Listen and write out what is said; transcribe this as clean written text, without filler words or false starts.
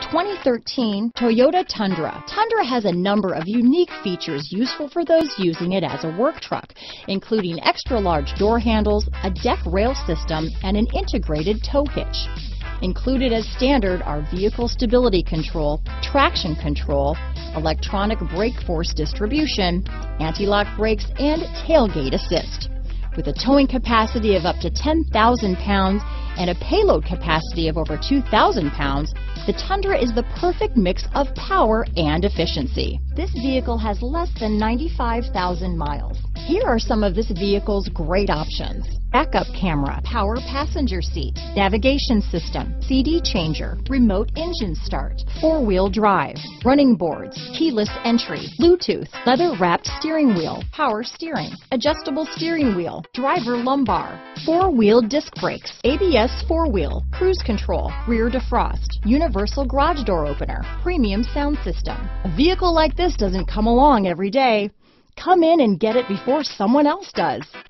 2013 Toyota Tundra. Tundra has a number of unique features useful for those using it as a work truck, including extra-large door handles, a deck rail system, and an integrated tow hitch. Included as standard are vehicle stability control, traction control, electronic brake force distribution, anti-lock brakes, and tailgate assist. With a towing capacity of up to 10,000 pounds and a payload capacity of over 2,000 pounds, the Tundra is the perfect mix of power and efficiency. This vehicle has less than 95,000 miles. Here are some of this vehicle's great options: backup camera, power passenger seat, navigation system, CD changer, remote engine start, four-wheel drive, running boards, keyless entry, Bluetooth, leather-wrapped steering wheel, power steering, adjustable steering wheel, driver lumbar, four-wheel disc brakes, ABS four-wheel, cruise control, rear defrost, universal garage door opener, premium sound system. A vehicle like this doesn't come along every day. Come in and get it before someone else does.